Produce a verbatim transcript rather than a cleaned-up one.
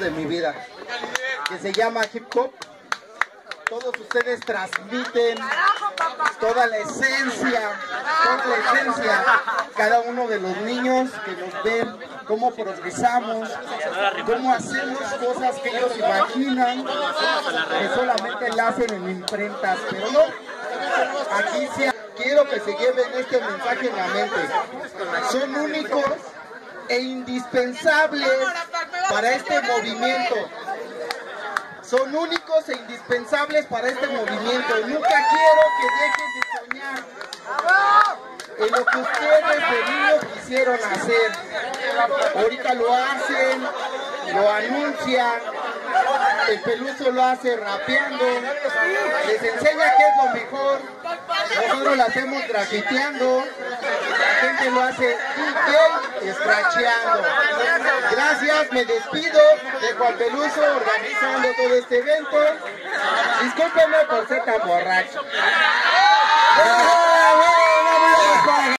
de mi vida, que se llama hip hop. Todos ustedes transmiten toda la esencia, toda la esencia, cada uno de los niños que nos ven, cómo progresamos, cómo hacemos cosas que ellos imaginan, que solamente la hacen en imprentas, pero no, aquí sí quiero que se lleven este mensaje en la mente. Son únicos e indispensables para este movimiento. Son únicos e indispensables para este movimiento. Nunca quiero que dejen de soñar en lo que ustedes de niños quisieron hacer. Ahorita lo hacen, lo anuncian, el Peluso lo hace rapeando, les enseña qué es lo mejor, nosotros lo hacemos grafiteando, la gente lo hace D J scratcheando. Gracias, me despido, dejo al Peluso organizando todo este evento. Discúlpenme por ser tan borracho.